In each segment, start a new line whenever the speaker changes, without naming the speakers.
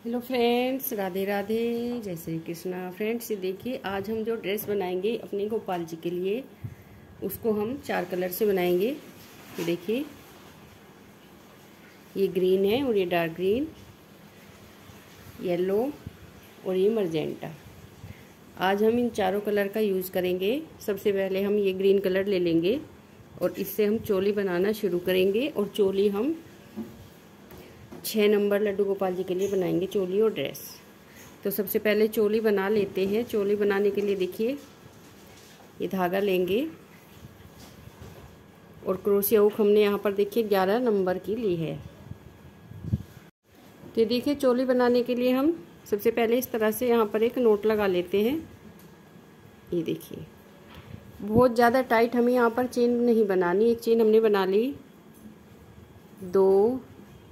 Hello friends, Radhe Radhe, जय Shri Krishna. Friends, ये देखिए, आज हम जो ड्रेस बनाएंगे अपने गोपाल जी के लिए, उसको हम 4 कलर से बनाएंगे। ये देखिए, ये ग्रीन है और ये डार्क ग्रीन, येलो और ये मर्जेंटा। आज हम इन चारों कलर का यूज़ करेंगे। सबसे पहले हम ये ग्रीन कलर ले लेंगे और इससे हम चोली बनाना शुरू करेंगे। और चोली हम 6 नंबर लड्डू गोपाल जी के लिए बनाएंगे, चोली और ड्रेस। तो सबसे पहले चोली बना लेते हैं। चोली बनाने के लिए देखिए, ये धागा लेंगे और क्रोशिया हुक हमने यहाँ पर देखिए 11 नंबर की ली है। तो देखिए, चोली बनाने के लिए हम सबसे पहले इस तरह से यहाँ पर एक नोट लगा लेते हैं। ये देखिए, बहुत ज़्यादा टाइट हमें यहाँ पर चेन नहीं बनानी। एक चेन हमने बना ली, 2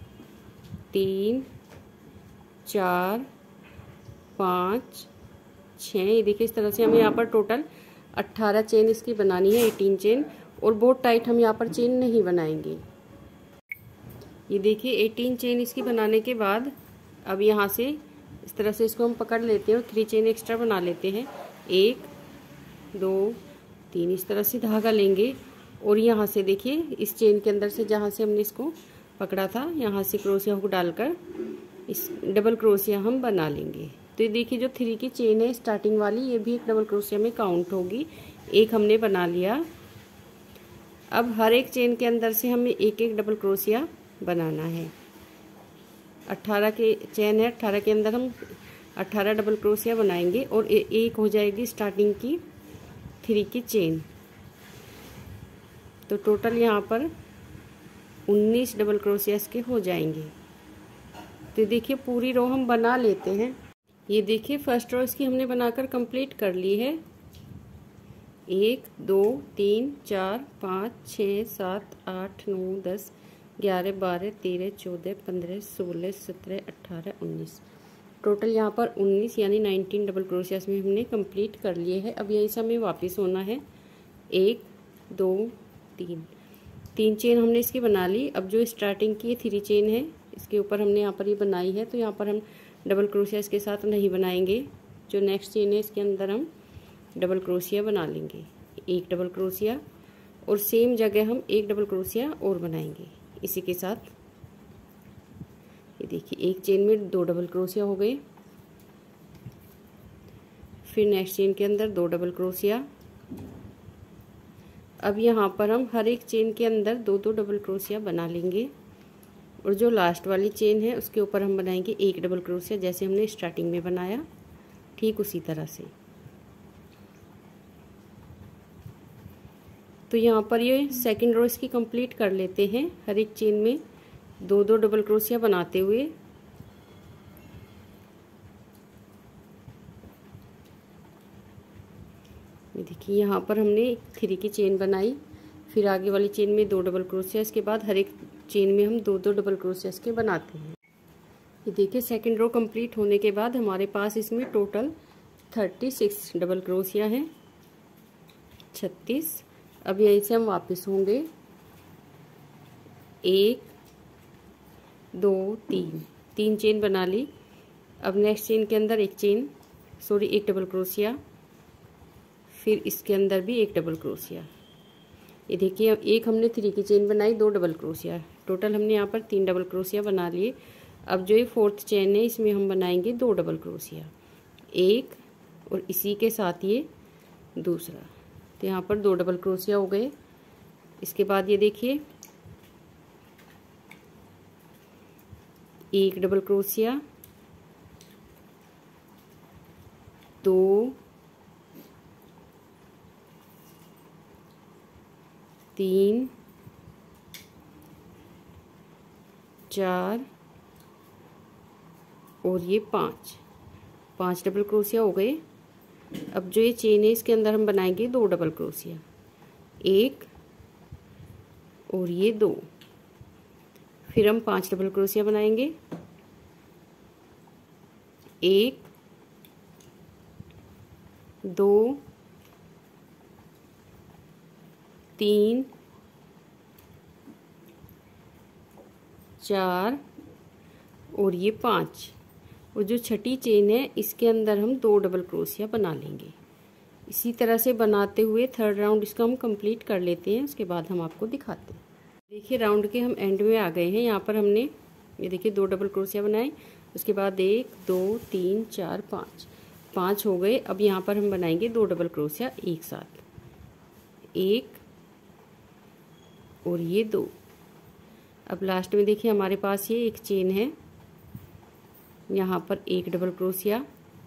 3 4 5 6। ये देखिए, इस तरह से हमें यहाँ पर टोटल 18 चेन इसकी बनानी है, 18 चेन। और बहुत टाइट हम यहाँ पर चेन नहीं बनाएंगे। ये देखिए, 18 चेन इसकी बनाने के बाद अब यहाँ से इस तरह से इसको हम पकड़ लेते हैं और 3 चेन एक्स्ट्रा बना लेते हैं। 1 2 3, इस तरह से धागा लेंगे और यहाँ से देखिए, इस चेन के अंदर से जहाँ से हमने इसको पकड़ा था, यहाँ से क्रोशिया हुक डालकर इस डबल क्रोशिया हम बना लेंगे। तो ये देखिए, जो 3 की चेन है स्टार्टिंग वाली, ये भी एक डबल क्रोशिया में काउंट होगी। एक हमने बना लिया। अब हर एक चेन के अंदर से हमें एक एक डबल क्रोशिया बनाना है। 18 के चेन है, 18 के अंदर हम 18 डबल क्रोशिया बनाएंगे और एक हो जाएगी स्टार्टिंग की 3 की चेन। तो टोटल यहाँ पर 19 डबल क्रोशियास के हो जाएंगे। तो देखिए, पूरी रो हम बना लेते हैं। ये देखिए, फर्स्ट रो इसकी हमने बनाकर कंप्लीट कर ली है। 1 2 3 4 5 6 7 8 9 10 11 12 13 14 15 16 17 18 19, टोटल यहाँ पर 19 यानी 19 डबल क्रोशियास में हमने कंप्लीट कर लिए हैं। अब यहीं से हमें वापस होना है। 1 2 3 चेन हमने इसकी बना ली। अब जो स्टार्टिंग की 3 चेन है, इसके ऊपर हमने यहाँ पर ये बनाई है, तो यहाँ पर हम डबल क्रोशिया इसके साथ नहीं बनाएंगे। जो नेक्स्ट चेन है, इसके अंदर हम डबल क्रोशिया बना लेंगे। एक डबल क्रोशिया और सेम जगह हम एक डबल क्रोशिया और बनाएंगे इसी के साथ। ये देखिए, एक चेन में 2 डबल क्रोशिया हो गए। फिर नेक्स्ट चेन के अंदर 2 डबल क्रोशिया। अब यहाँ पर हम हर एक चेन के अंदर 2-2 डबल क्रोशिया बना लेंगे और जो लास्ट वाली चेन है उसके ऊपर हम बनाएंगे एक डबल क्रोशिया, जैसे हमने स्टार्टिंग में बनाया, ठीक उसी तरह से। तो यहाँ पर ये सेकंड रो इसकी कंप्लीट कर लेते हैं, हर एक चेन में 2-2 डबल क्रोशिया बनाते हुए। देखिए, यहाँ पर हमने 3 की चेन बनाई, फिर आगे वाली चेन में 2 डबल क्रोशिया, इसके बाद हर एक चेन में हम 2-2 डबल क्रोशिया के बनाते हैं। ये देखिए, सेकंड रो कंप्लीट होने के बाद हमारे पास इसमें टोटल 36 डबल क्रोशिया है, 36। अब यहीं से हम वापस होंगे। 1 2 3 चेन बना ली। अब नेक्स्ट चेन के अंदर एक डबल क्रोशिया, फिर इसके अंदर भी एक डबल क्रोशिया। ये देखिए, एक हमने 3 की चेन बनाई, 2 डबल क्रोशिया, टोटल हमने यहाँ पर 3 डबल क्रोशिया बना लिए। अब जो ये 4th चेन है, इसमें हम बनाएंगे 2 डबल क्रोशिया, एक और इसी के साथ ये दूसरा। तो यहाँ पर 2 डबल क्रोशिया हो गए। इसके बाद ये देखिए, एक डबल क्रोशिया, 2 3 4 और ये 5 डबल क्रोशिया हो गए। अब जो ये चेन है, इसके अंदर हम बनाएंगे 2 डबल क्रोशिया, एक और ये 2। फिर हम 5 डबल क्रोशिया बनाएंगे, 1 2 3 4 और ये 5 और जो छठी चेन है इसके अंदर हम 2 डबल क्रोशिया बना लेंगे। इसी तरह से बनाते हुए थर्ड राउंड इसका हम कंप्लीट कर लेते हैं, उसके बाद हम आपको दिखाते हैं। देखिए राउंड के हम एंड में आ गए हैं। यहाँ पर हमने ये देखिए 2 डबल क्रोशिया बनाए, उसके बाद 1 2 3 4 5 हो गए। अब यहाँ पर हम बनाएंगे 2 डबल क्रोशिया एक साथ, 1 और ये 2। अब लास्ट में देखिए हमारे पास ये एक चेन है, यहाँ पर 1 डबल क्रोशिया,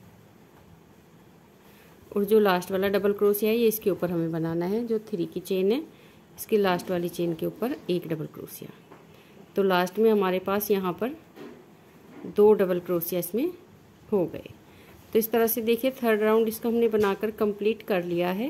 और जो लास्ट वाला डबल क्रोशिया है ये इसके ऊपर हमें बनाना है। जो 3 की चेन है इसकी लास्ट वाली चेन के ऊपर 1 डबल क्रोशिया। तो लास्ट में हमारे पास यहाँ पर 2 डबल क्रोशिया इसमें हो गए। तो इस तरह से देखिए थर्ड राउंड इसका हमने बनाकर कंप्लीट कर लिया है।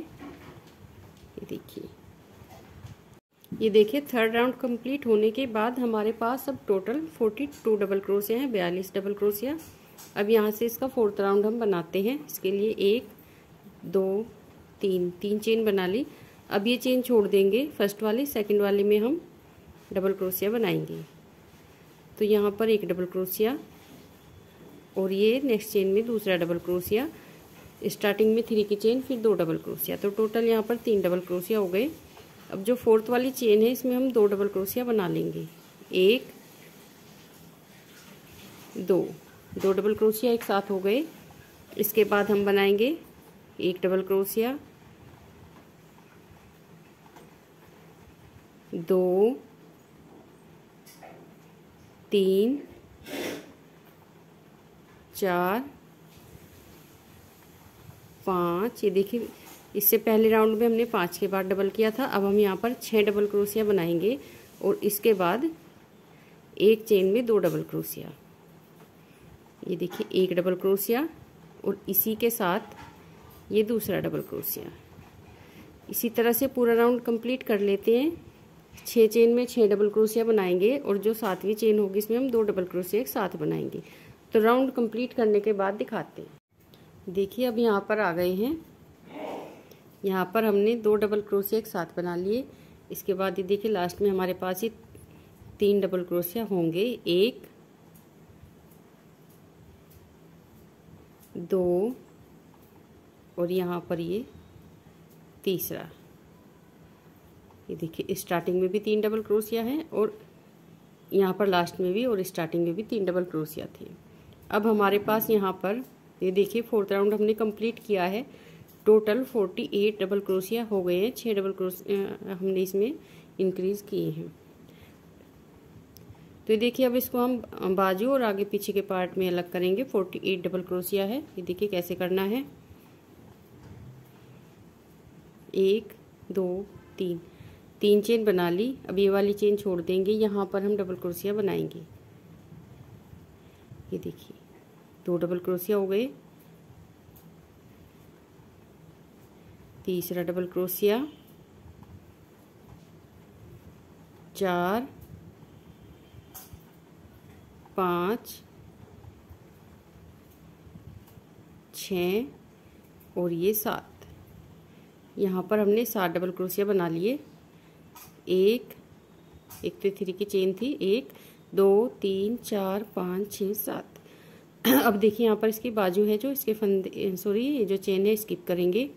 ये देखिए थर्ड राउंड कंप्लीट होने के बाद हमारे पास अब टोटल 42 डबल क्रोशिया हैं, 42 डबल क्रोशिया। अब यहाँ से इसका फोर्थ राउंड हम बनाते हैं। इसके लिए 1 2 3 चेन बना ली। अब ये चेन छोड़ देंगे फर्स्ट वाली, सेकंड वाले में हम डबल क्रोशिया बनाएंगे। तो यहाँ पर 1 डबल क्रोशिया और ये नेक्स्ट चेन में दूसरा डबल क्रोशिया, स्टार्टिंग में 3 की चेन, फिर 2 डबल क्रोशिया। तो टोटल यहाँ पर 3 डबल क्रोशिया हो गए। अब जो फोर्थ वाली चेन है इसमें हम 2 डबल क्रोशिया बना लेंगे, 1 2 डबल क्रोशिया एक साथ हो गए। इसके बाद हम बनाएंगे 1 डबल क्रोशिया, 2 3 4 5। ये देखिए इससे पहले राउंड में हमने 5 के बाद डबल किया था। अब हम यहाँ पर 6 डबल क्रोशिया बनाएंगे और इसके बाद एक चेन में 2 डबल क्रोशिया। ये देखिए 1 डबल क्रोशिया और इसी के साथ ये दूसरा डबल क्रोशिया। इसी तरह से पूरा राउंड कंप्लीट कर लेते हैं। 6 चेन में 6 डबल क्रोशिया बनाएंगे और जो 7वीं चेन होगी इसमें हम 2 डबल क्रोशिया एक साथ बनाएंगे। तो राउंड कंप्लीट करने के बाद दिखाते हैं। देखिए अब यहाँ पर आ गए हैं। यहाँ पर हमने 2 डबल क्रोशिया एक साथ बना लिए। इसके बाद ये देखिए लास्ट में हमारे पास ये 3 डबल क्रोशिया होंगे, 1 2 और यहाँ पर ये तीसरा। ये देखिए स्टार्टिंग में भी 3 डबल क्रोशिया है और यहाँ पर लास्ट में भी और स्टार्टिंग में भी 3 डबल क्रोशिया थे। अब हमारे पास यहाँ पर ये देखिए फोर्थ राउंड हमने कंप्लीट किया है। टोटल 48 डबल क्रोशिया हो गए हैं। 6 डबल क्रोशिया हमने इसमें इंक्रीज किए हैं। तो ये देखिए अब इसको हम बाजू और आगे पीछे के पार्ट में अलग करेंगे। 48 डबल क्रोशिया है। ये देखिए कैसे करना है, 1 2 3 चेन बना ली। अब ये वाली चेन छोड़ देंगे, यहाँ पर हम डबल क्रोशिया बनाएंगे। ये देखिए 2 डबल क्रोशिया हो गए, तीसरा डबल क्रोशिया, 4 5 6 और ये 7। यहाँ पर हमने 7 डबल क्रोशिया बना लिए। एक तो 3 की चेन थी, 1 2 3 4 5 6 7। अब देखिए यहाँ पर इसकी बाजू है जो इसके फंदे, सॉरी ये जो चेन है स्किप करेंगे।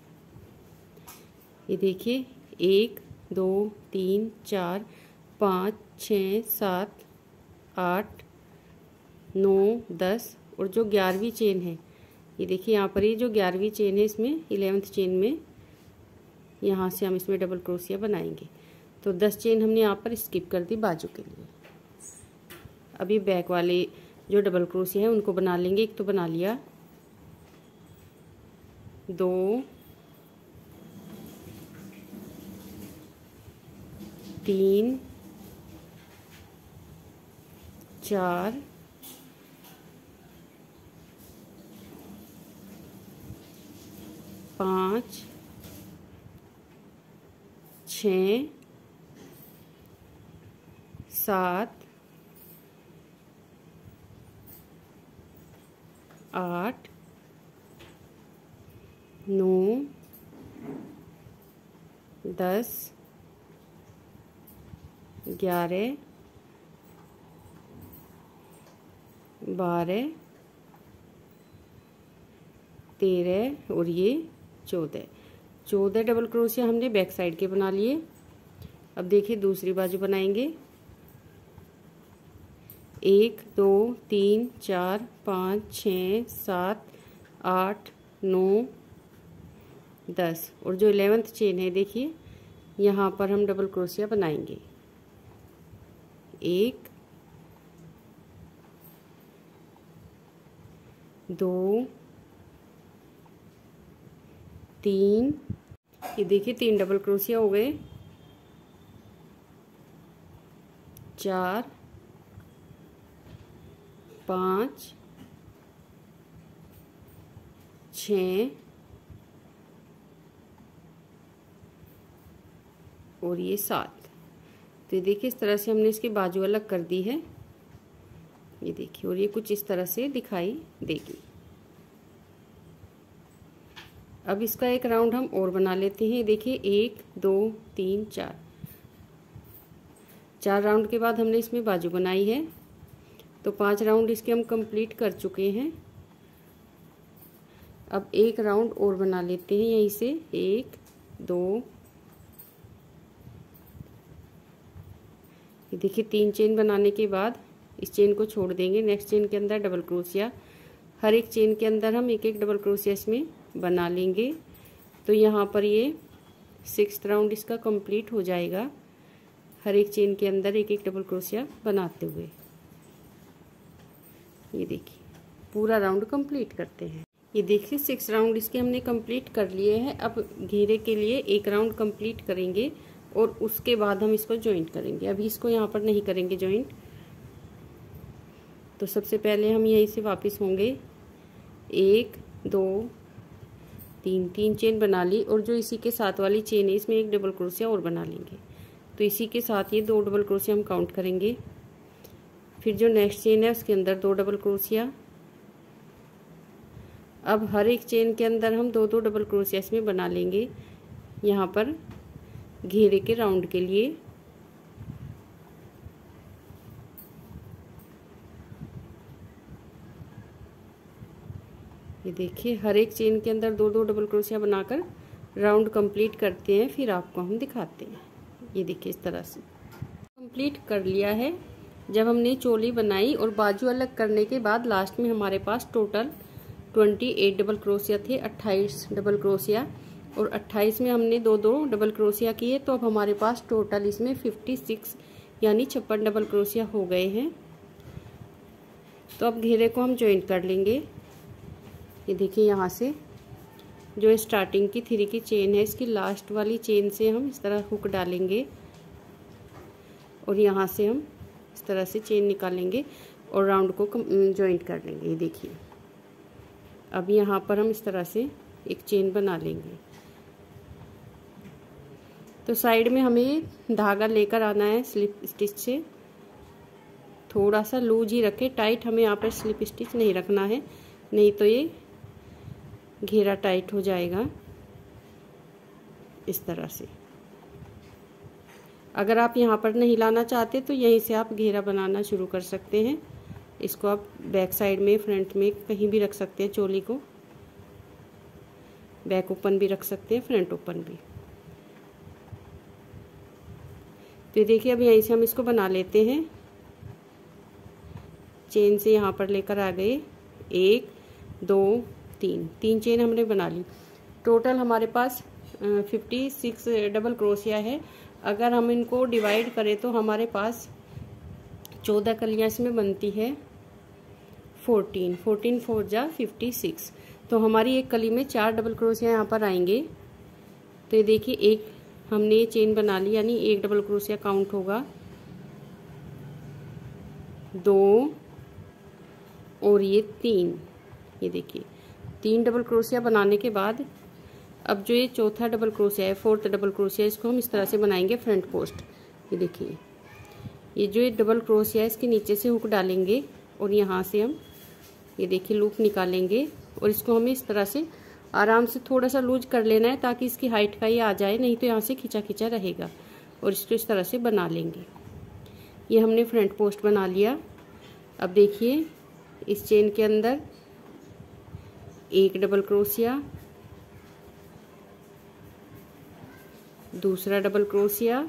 ये देखिए 1 2 3 4 5 6 7 8 9 10 और जो 11वीं चेन है, ये देखिए यहाँ पर ये जो 11वीं चेन है इसमें 11th चेन में यहाँ से हम इसमें डबल क्रोशिया बनाएंगे। तो 10 चेन हमने यहाँ पर स्किप कर दी बाजू के लिए। अभी बैक वाले जो डबल क्रोशिया है उनको बना लेंगे। एक तो बना लिया, 2 3 4 5 6 7 8 9 10 11 12 13 और ये 14 डबल क्रोशिया हमने बैक साइड के बना लिए। अब देखिए दूसरी बाजू बनाएंगे। 1 2 3 4 5 6 7 8 9 10 और जो 11th चेन है देखिए यहाँ पर हम डबल क्रोशिया बनाएंगे। 1 2 3, ये देखिए 3 डबल क्रोशिया हो गए। 4 5 6 और ये 7। तो ये देखिए इस तरह से हमने इसकी बाजू अलग कर दी है। ये देखिए और ये कुछ इस तरह से दिखाई देगी। अब इसका एक राउंड हम और बना लेते हैं। देखिए 1 2 3 4 राउंड के बाद हमने इसमें बाजू बनाई है, तो 5 राउंड इसके हम कंप्लीट कर चुके हैं। अब एक राउंड और बना लेते हैं यहीं से। 1 2, ये देखिए 3 चेन बनाने के बाद इस चेन को छोड़ देंगे। नेक्स्ट चेन के अंदर डबल क्रोशिया, हर एक चेन के अंदर हम एक एक डबल क्रोशिया इसमें बना लेंगे। तो यहाँ पर ये 6th राउंड इसका कंप्लीट हो जाएगा, हर एक चेन के अंदर एक एक डबल क्रोशिया बनाते हुए। ये देखिए पूरा राउंड कंप्लीट करते हैं। ये देखिए 6 राउंड इसके हमने कंप्लीट कर लिए हैं। अब घेरे के लिए एक राउंड कंप्लीट करेंगे और उसके बाद हम इसको जॉइंट करेंगे। अभी इसको यहाँ पर नहीं करेंगे जॉइंट। तो सबसे पहले हम यहीं से वापस होंगे। 1 2 3 चेन बना ली और जो इसी के साथ वाली चेन है इसमें एक डबल क्रोशिया और बना लेंगे। तो इसी के साथ ये 2 डबल क्रोशिया हम काउंट करेंगे। फिर जो नेक्स्ट चेन है उसके अंदर 2 डबल क्रोशिया। अब हर एक चेन के अंदर हम 2 डबल क्रोशिया इसमें बना लेंगे, यहाँ पर घेरे के राउंड के लिए। ये देखिए हर एक चेन के अंदर 2 डबल क्रोशिया बनाकर राउंड कंप्लीट करते हैं, फिर आपको हम दिखाते हैं। ये देखिए इस तरह से कंप्लीट कर लिया है। जब हमने चोली बनाई और बाजू अलग करने के बाद लास्ट में हमारे पास टोटल 28 डबल क्रोशिया थे, 28 डबल क्रोशिया, और 28 में हमने 2 डबल क्रोशिया किए। तो अब हमारे पास टोटल इसमें 56 यानी 56 डबल क्रोशिया हो गए हैं। तो अब घेरे को हम ज्वाइन कर लेंगे। ये देखिए यहाँ से जो स्टार्टिंग की 3 की चेन है इसकी लास्ट वाली चेन से हम इस तरह हुक डालेंगे और यहाँ से हम इस तरह से चेन निकालेंगे और राउंड को ज्वाइंट कर लेंगे। ये देखिए अब यहाँ पर हम इस तरह से एक चेन बना लेंगे। तो साइड में हमें धागा लेकर आना है स्लिप स्टिच से, थोड़ा सा लूज ही रखें, टाइट हमें यहाँ पर स्लिप स्टिच नहीं रखना है, नहीं तो ये घेरा टाइट हो जाएगा। इस तरह से अगर आप यहाँ पर नहीं लाना चाहते तो यहीं से आप घेरा बनाना शुरू कर सकते हैं। इसको आप बैक साइड में फ्रंट में कहीं भी रख सकते हैं, चोली को बैक ओपन भी रख सकते हैं, फ्रंट ओपन भी। तो देखिए अब यहीं से हम इसको बना लेते हैं। चेन से यहाँ पर लेकर आ गए, 1 2 3 चेन हमने बना ली। टोटल हमारे पास 56 डबल क्रोशिया है। अगर हम इनको डिवाइड करें तो हमारे पास 14 कलियां इसमें बनती है। 14 4 जा 56, तो हमारी एक कली में 4 डबल क्रोशिया यहाँ पर आएंगे। तो ये देखिए एक हमने ये चेन बना ली, यानी 1 डबल क्रोशिया काउंट होगा, 2 और ये 3। ये देखिए 3 डबल क्रोशिया बनाने के बाद अब जो ये चौथा डबल क्रोशिया है, 4th डबल क्रोशिया, इसको हम इस तरह से बनाएंगे फ्रंट पोस्ट। ये देखिए ये जो ये डबल क्रोशिया है इसके नीचे से हुक डालेंगे और यहाँ से हम ये देखिए लूप निकालेंगे और इसको हमें इस तरह से आराम से थोड़ा सा लूज कर लेना है ताकि इसकी हाइट का ये आ जाए, नहीं तो यहाँ से खिंचा खिंचा रहेगा। और इसको इस तरह से बना लेंगे। ये हमने फ्रंट पोस्ट बना लिया। अब देखिए इस चेन के अंदर एक डबल क्रोशिया, दूसरा डबल क्रोशिया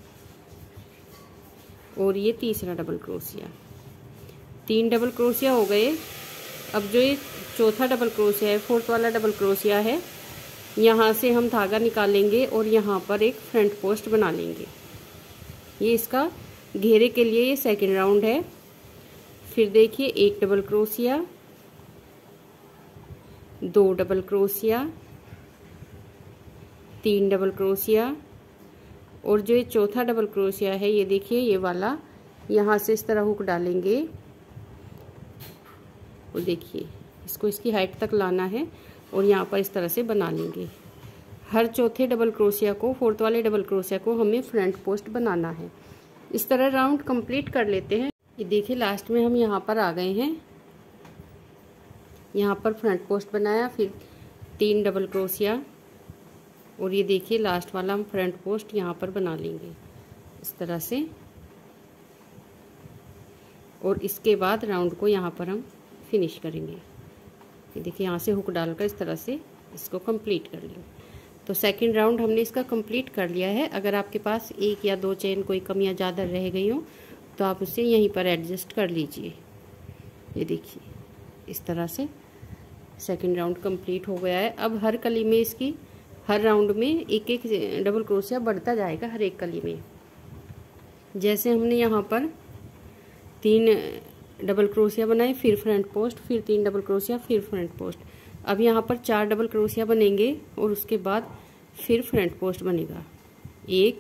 और ये तीसरा डबल क्रोशिया। 3 डबल क्रोशिया हो गए। अब जो ये चौथा डबल क्रोशिया है, फोर्थ वाला डबल क्रोशिया है, यहाँ से हम धागा निकालेंगे और यहाँ पर एक फ्रंट पोस्ट बना लेंगे। ये इसका घेरे के लिए ये सेकंड राउंड है। फिर देखिए, एक double crochet, 2 double crochet, 3 double crochet और जो ये चौथा डबल क्रोशिया है, ये देखिए ये वाला, यहाँ से इस तरह हुक डालेंगे और देखिए इसको इसकी हाइट तक लाना है और यहाँ पर इस तरह से बना लेंगे। हर चौथे डबल क्रोशिया को, फोर्थ वाले डबल क्रोशिया को हमें फ्रंट पोस्ट बनाना है। इस तरह राउंड कंप्लीट कर लेते हैं। ये देखिए लास्ट में हम यहाँ पर आ गए हैं। यहाँ पर फ्रंट पोस्ट बनाया, फिर 3 डबल क्रोशिया और ये देखिए लास्ट वाला हम फ्रंट पोस्ट यहाँ पर बना लेंगे इस तरह से। और इसके बाद राउंड को यहाँ पर हम फिनिश करेंगे। ये देखिए यहाँ से हुक डालकर इस तरह से इसको कंप्लीट कर लेंगे। तो सेकंड राउंड हमने इसका कंप्लीट कर लिया है। अगर आपके पास 1 या 2 चेन कोई कम या ज़्यादा रह गई हो तो आप उसे यहीं पर एडजस्ट कर लीजिए। ये देखिए इस तरह से सेकंड राउंड कंप्लीट हो गया है। अब हर कली में इसकी, हर राउंड में एक एक डबल क्रोशिया बढ़ता जाएगा हर एक कली में। जैसे हमने यहाँ पर 3 डबल क्रोशिया बनाए, फिर फ्रंट पोस्ट, फिर 3 डबल क्रोशिया, फिर फ्रंट पोस्ट। अब यहाँ पर 4 डबल क्रोशिया बनेंगे और उसके बाद फिर फ्रंट पोस्ट बनेगा। 1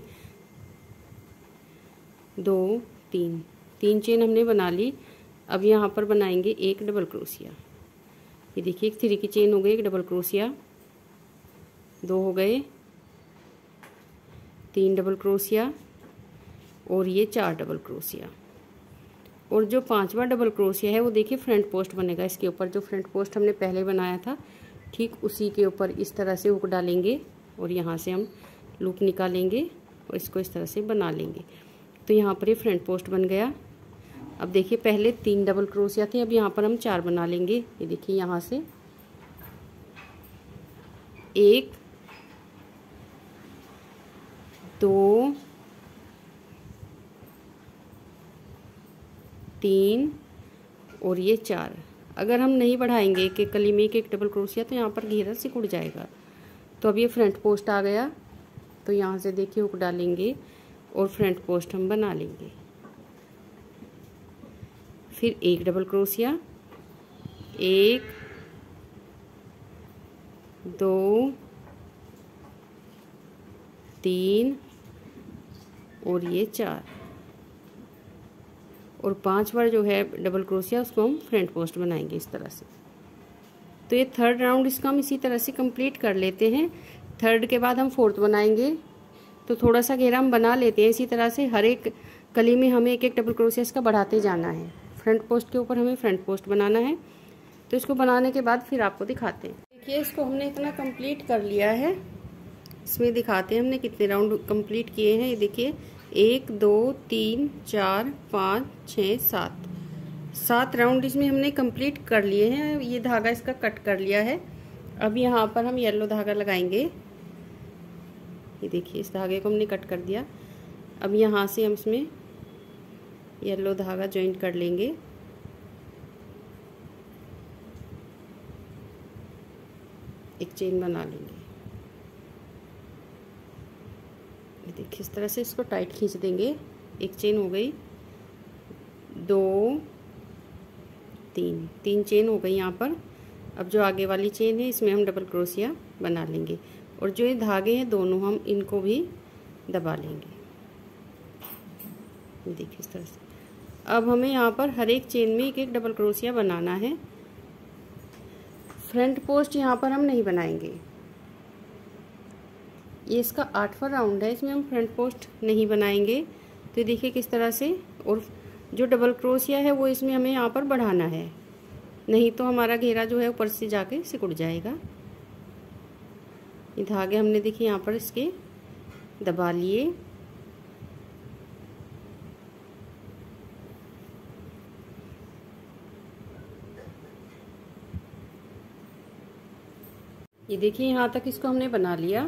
2 3 चेन हमने बना ली। अब यहाँ पर बनाएंगे एक डबल क्रोशिया। ये देखिए एक 3 की चेन हो गई, एक डबल क्रोशिया, 2 हो गए, 3 डबल क्रोशिया और ये 4 डबल क्रोशिया। और जो 5वां डबल क्रोशिया है वो देखिए फ्रंट पोस्ट बनेगा। इसके ऊपर जो फ्रंट पोस्ट हमने पहले बनाया था, ठीक उसी के ऊपर इस तरह से हुक डालेंगे और यहाँ से हम लूप निकालेंगे और इसको इस तरह से बना लेंगे। तो यहाँ पर ये फ्रंट पोस्ट बन गया। अब देखिए पहले 3 डबल क्रोशिया थे, अब यहाँ पर हम 4 बना लेंगे। ये देखिए यहाँ से 1 2 3 और ये 4। अगर हम नहीं बढ़ाएंगे एक एक कली में एक एक डबल क्रोशिया तो यहाँ पर घेरा सिकुड़ जाएगा। तो अब ये फ्रंट पोस्ट आ गया, तो यहाँ से देखिए हुक डालेंगे और फ्रंट पोस्ट हम बना लेंगे। फिर एक डबल क्रोशिया, 1 2 3 और ये 4 और 5 बार जो है डबल क्रोशिया उसको हम फ्रंट पोस्ट बनाएंगे इस तरह से। तो ये थर्ड राउंड इसका हम इसी तरह से कंप्लीट कर लेते हैं। थर्ड के बाद हम फोर्थ बनाएंगे, तो थोड़ा सा घेरा हम बना लेते हैं इसी तरह से। हर एक कली में हमें एक एक डबल क्रोशिया इसका बढ़ाते जाना है। फ्रंट पोस्ट के ऊपर हमें फ्रंट पोस्ट बनाना है। तो इसको बनाने के बाद फिर आपको दिखाते हैं। देखिए इसको हमने इतना कंप्लीट कर लिया है। इसमें दिखाते हैं हमने कितने राउंड कंप्लीट किए हैं। ये देखिए 1 2 3 4 5 6 7 राउंड इसमें हमने कंप्लीट कर लिए हैं। ये धागा इसका कट कर लिया है। अब यहाँ पर हम येलो धागा लगाएंगे। ये देखिए इस धागे को हमने कट कर दिया। अब यहाँ से हम इसमें येलो धागा ज्वाइन कर लेंगे। एक चेन बना लेंगे। ये देखिए इस तरह से इसको टाइट खींच देंगे। एक चेन हो गई, 2 3 चेन हो गई यहाँ पर। अब जो आगे वाली चेन है इसमें हम डबल क्रोशिया बना लेंगे और जो ये धागे हैं दोनों हम इनको भी दबा लेंगे। देखिए इस तरह से। अब हमें यहाँ पर हर एक चेन में एक एक डबल क्रोशिया बनाना है। फ्रंट पोस्ट यहाँ पर हम नहीं बनाएंगे। ये इसका 8वां राउंड है, इसमें हम फ्रंट पोस्ट नहीं बनाएंगे। तो देखिए किस तरह से। और जो डबल क्रोशिया है वो इसमें हमें यहाँ पर बढ़ाना है, नहीं तो हमारा घेरा जो है ऊपर से जाके सिकुड़ जाएगा। ये धागे हमने देखिए यहाँ पर इसके दबा लिए। ये देखिए यहाँ तक इसको हमने बना लिया।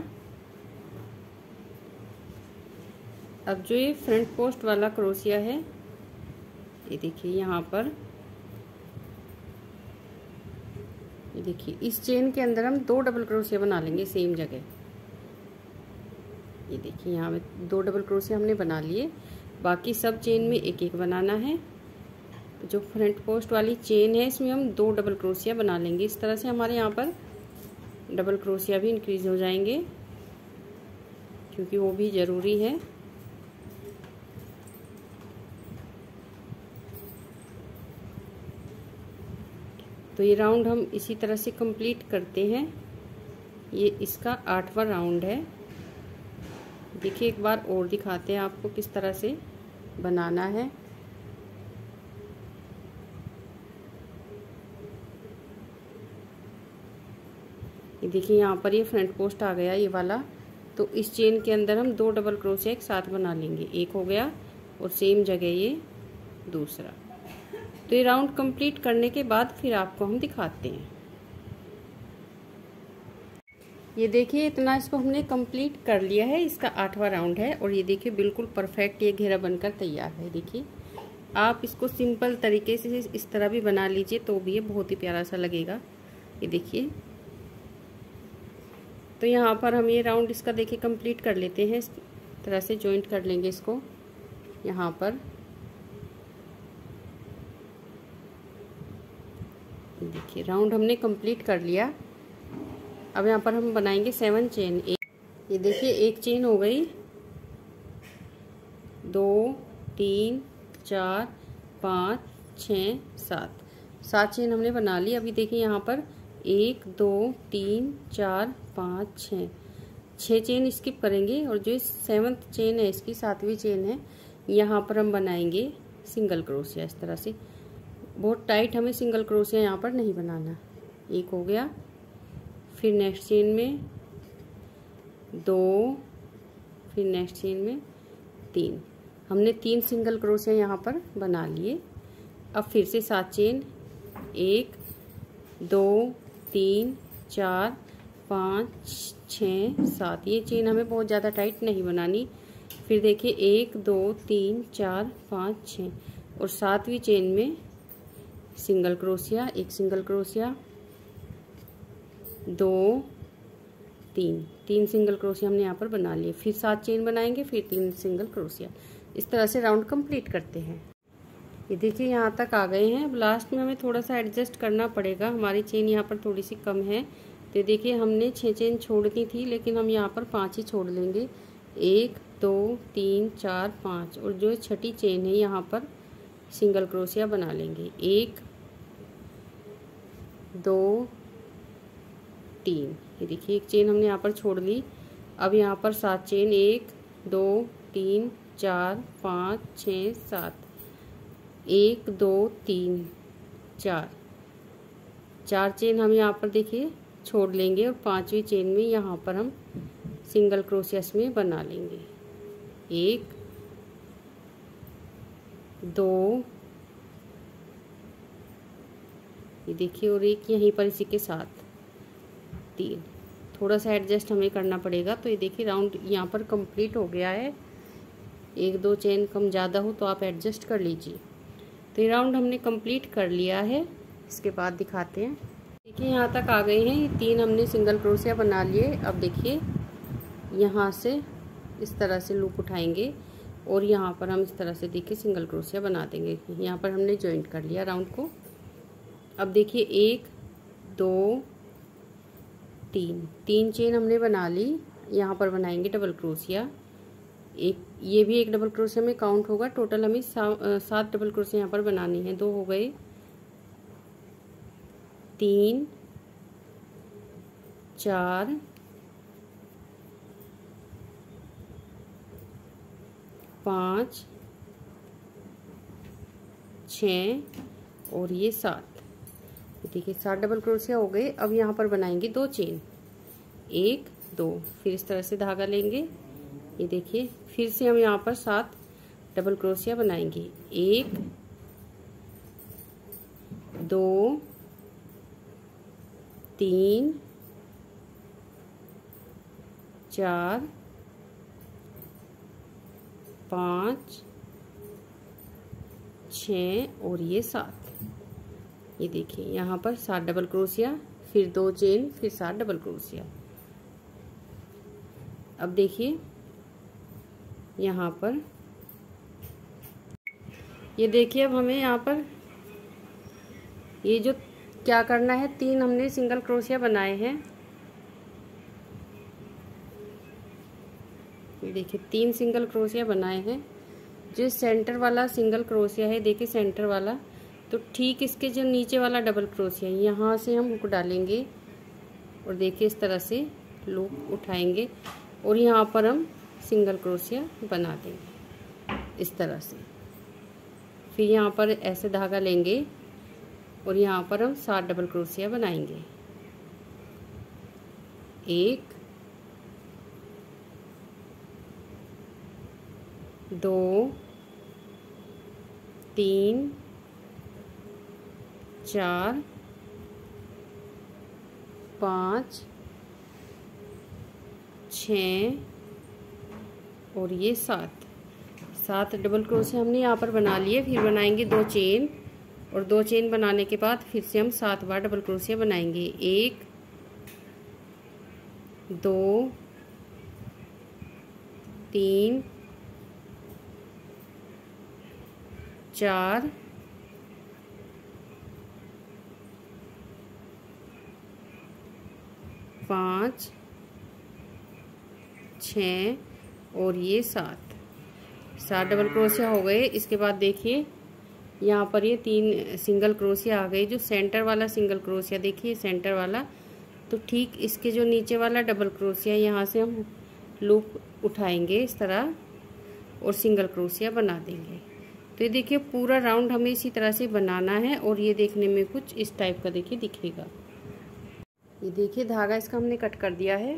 अब जो ये फ्रंट पोस्ट वाला क्रोशिया है, ये देखिए यहाँ पर, ये देखिए इस चेन के अंदर हम 2 डबल क्रोशिया बना लेंगे सेम जगह। ये देखिए यहाँ में 2 डबल क्रोशिया हमने बना लिए, बाकी सब चेन में एक एक बनाना है। जो फ्रंट पोस्ट वाली चेन है इसमें हम 2 डबल क्रोशिया बना लेंगे। इस तरह से हमारे यहाँ पर डबल क्रोशिया भी इंक्रीज हो जाएंगे, क्योंकि वो भी ज़रूरी है। तो ये राउंड हम इसी तरह से कंप्लीट करते हैं। ये इसका 8वां राउंड है। देखिए एक बार और दिखाते हैं आपको किस तरह से बनाना है। ये देखिए यहाँ पर ये फ्रंट पोस्ट आ गया ये वाला। तो इस चेन के अंदर हम 2 डबल क्रोशिया एक साथ बना लेंगे। एक हो गया और सेम जगह ये दूसरा। तो ये राउंड कंप्लीट करने के बाद फिर आपको हम दिखाते हैं। ये देखिए इतना इसको हमने कंप्लीट कर लिया है। इसका 8वां राउंड है और ये देखिए बिल्कुल परफेक्ट ये घेरा बनकर तैयार है। देखिए आप इसको सिंपल तरीके से इस तरह भी बना लीजिए तो भी ये बहुत ही प्यारा सा लगेगा। ये देखिए, तो यहाँ पर हम ये राउंड इसका देखिए कंप्लीट कर लेते हैं। इस तरह से जॉइंट कर लेंगे इसको यहाँ पर। देखिए राउंड हमने कंप्लीट कर लिया। अब यहाँ पर हम बनाएंगे 7 चेन। ये देखिए एक चेन हो गई, 2 3 4 5 6 7 चेन हमने बना ली। अभी देखिए यहाँ पर 1 2 3 4 5 6 चेन स्किप करेंगे और जो 7th चेन है इसकी 7वीं चेन है, यहाँ पर हम बनाएंगे सिंगल क्रोशिया। इस तरह से बहुत टाइट हमें सिंगल क्रोशिया यहाँ पर नहीं बनाना। एक हो गया, फिर नेक्स्ट चेन में 2, फिर नेक्स्ट चेन में 3। हमने 3 सिंगल क्रोशिया यहाँ पर बना लिए। अब फिर से 7 चेन, 1 2 3 4 5 6 7। ये चेन हमें बहुत ज़्यादा टाइट नहीं बनानी। फिर देखिए 1 2 3 4 5 6 और 7वीं चेन में सिंगल क्रोशिया, एक सिंगल क्रोशिया, 2 3 सिंगल क्रोशिया हमने यहाँ पर बना लिए। फिर 7 चेन बनाएंगे, फिर 3 सिंगल क्रोशिया। इस तरह से राउंड कंप्लीट करते हैं। ये देखिए यहाँ तक आ गए हैं। अब लास्ट में हमें थोड़ा सा एडजस्ट करना पड़ेगा, हमारी चेन यहाँ पर थोड़ी सी कम है। तो देखिए हमने 6 चेन छोड़नी थी, लेकिन हम यहाँ पर 5 ही छोड़ लेंगे। 1 2 3 4 5 और जो 6ठी चेन है यहाँ पर सिंगल क्रोशिया बना लेंगे। 1 2 3। ये देखिए एक चेन हमने यहाँ पर छोड़ ली। अब यहाँ पर 7 चेन, 1 2 3 4 5 6 7। 1 2 3 4 चेन हम यहाँ पर देखिए छोड़ लेंगे और 5वीं चेन में यहाँ पर हम सिंगल क्रोशिया में बना लेंगे। 1 2, ये देखिए, और एक यहीं पर इसी के साथ 3। थोड़ा सा एडजस्ट हमें करना पड़ेगा। तो ये देखिए राउंड यहाँ पर कंप्लीट हो गया है। 1 2 चेन कम ज़्यादा हो तो आप एडजस्ट कर लीजिए। तो ये राउंड हमने कंप्लीट कर लिया है। इसके बाद दिखाते हैं। देखिए यहाँ तक आ गए हैं। ये 3 हमने सिंगल क्रोशिया बना लिए। अब देखिए यहाँ से इस तरह से लूप उठाएंगे और यहाँ पर हम इस तरह से देखिए सिंगल क्रोशिया बना देंगे। यहाँ पर हमने जॉइंट कर लिया राउंड को। अब देखिए 1 2 3 चेन हमने बना ली। यहाँ पर बनाएंगे डबल क्रोशिया। ये भी एक डबल क्रोशिया में काउंट होगा। टोटल हमें 7 डबल क्रोशिया यहाँ पर बनानी है। 2 हो गए, 3 4 5 6 और ये 7। देखिए 7 डबल क्रोशिया हो गए। अब यहाँ पर बनाएंगे 2 चेन, 1 2। फिर इस तरह से धागा लेंगे। ये देखिए फिर से हम यहाँ पर 7 डबल क्रोशिया बनाएंगे। 1 2 3 4 5 6 और ये 7। ये देखिए यहाँ पर 7 डबल क्रोशिया, फिर 2 चेन, फिर 7 डबल क्रोशिया। अब देखिए यहाँ पर ये देखिए, अब हमें यहाँ पर ये जो क्या करना है, 3 हमने सिंगल क्रोशिया बनाए हैं। ये देखिए 3 सिंगल क्रोशिया बनाए हैं। जो सेंटर वाला सिंगल क्रोशिया है, देखिए सेंटर वाला, तो ठीक इसके जो नीचे वाला डबल क्रोशिया है, यहाँ से हम हुक डालेंगे और देखिए इस तरह से लूप उठाएंगे और यहाँ पर हम सिंगल क्रोशिया बना देंगे इस तरह से। फिर यहाँ पर ऐसे धागा लेंगे और यहाँ पर हम 7 डबल क्रोशिया बनाएंगे। 1 2 3 4 5 6 और ये 7 डबल क्रोशिया हमने यहाँ पर बना लिए। फिर बनाएंगे 2 चेन और 2 चेन बनाने के बाद फिर से हम 7 बार डबल क्रोशिया बनाएंगे। 1 2 3 4 5 6 और ये 7 डबल क्रोशिया हो गए। इसके बाद देखिए यहाँ पर ये 3 सिंगल क्रोशिया आ गए। जो सेंटर वाला सिंगल क्रोशिया, देखिए सेंटर वाला, तो ठीक इसके जो नीचे वाला डबल क्रोशिया, यहाँ से हम लूप उठाएंगे इस तरह और सिंगल क्रोशिया बना देंगे। तो ये देखिए पूरा राउंड हमें इसी तरह से बनाना है और ये देखने में कुछ इस टाइप का देखिए दिखेगा। ये देखिए धागा इसका हमने कट कर दिया है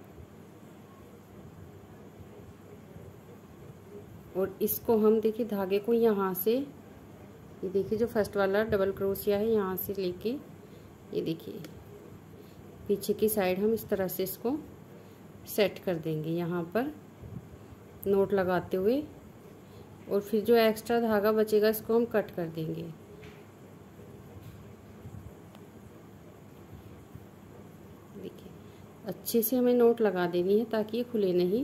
और इसको हम देखिए धागे को यहाँ से, ये देखिए जो फर्स्ट वाला डबल क्रोशिया है यहाँ से लेके ये देखिए पीछे की साइड हम इस तरह से इसको सेट कर देंगे यहाँ पर नोट लगाते हुए, और फिर जो एक्स्ट्रा धागा बचेगा इसको हम कट कर देंगे। देखिए अच्छे से हमें नोट लगा देनी है ताकि ये खुले नहीं।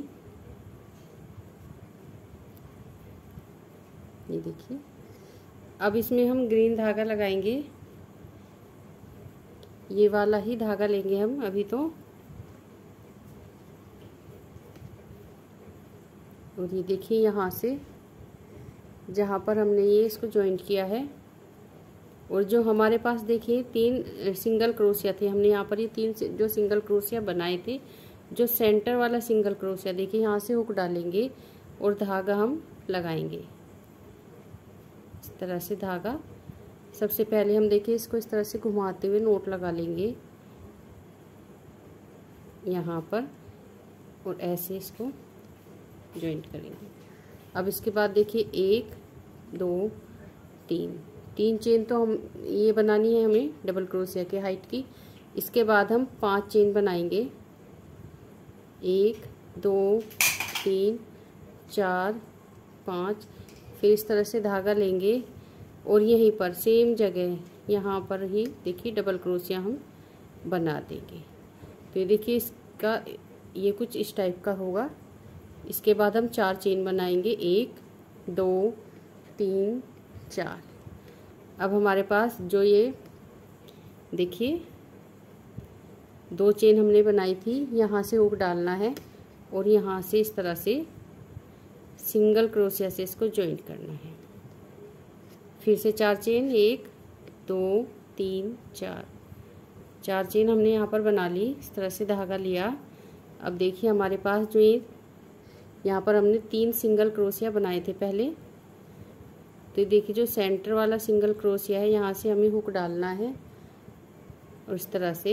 ये देखिए अब इसमें हम ग्रीन धागा लगाएंगे, ये वाला ही धागा लेंगे हम अभी तो, और ये देखिए यहाँ से जहाँ पर हमने ये इसको जॉइंट किया है, और जो हमारे पास देखिए 3 सिंगल क्रोशिया थे, हमने यहाँ पर ये 3 जो सिंगल क्रोशिया बनाए थे, जो सेंटर वाला सिंगल क्रोशिया देखिए यहाँ से हुक डालेंगे और धागा हम लगाएंगे इस तरह से। धागा सबसे पहले हम देखिए इसको इस तरह से घुमाते हुए नोट लगा लेंगे यहाँ पर और ऐसे इसको जॉइंट करेंगे। अब इसके बाद देखिए 1 2 3 चेन तो हम ये बनानी है हमें डबल क्रोशिया के हाइट की। इसके बाद हम 5 चेन बनाएंगे, 1 2 3 4 5। फिर इस तरह से धागा लेंगे और यहीं पर सेम जगह यहाँ पर ही देखिए डबल क्रोशिया हम बना देंगे। तो ये देखिए इसका ये कुछ इस टाइप का होगा। इसके बाद हम 4 चेन बनाएंगे, 1 2 3 4। अब हमारे पास जो ये देखिए 2 चेन हमने बनाई थी, यहाँ से हुक डालना है और यहाँ से इस तरह से सिंगल क्रोशिया से इसको जॉइंट करना है। फिर से 4 चेन, 1 2 3 4 चेन हमने यहाँ पर बना ली, इस तरह से धागा लिया। अब देखिए हमारे पास जो ये यहाँ पर हमने 3 सिंगल क्रोशिया बनाए थे पहले, तो देखिए जो सेंटर वाला सिंगल क्रोशिया है यहाँ से हमें हुक डालना है और इस तरह से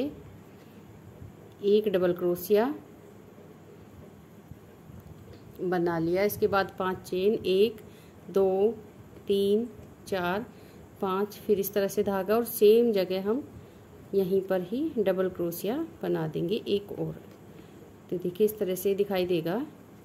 1 डबल क्रोशिया बना लिया। इसके बाद 5 चेन, 1 2 3 4 5। फिर इस तरह से धागा और सेम जगह हम यहीं पर ही डबल क्रोशिया बना देंगे एक और। तो देखिए इस तरह से दिखाई देगा।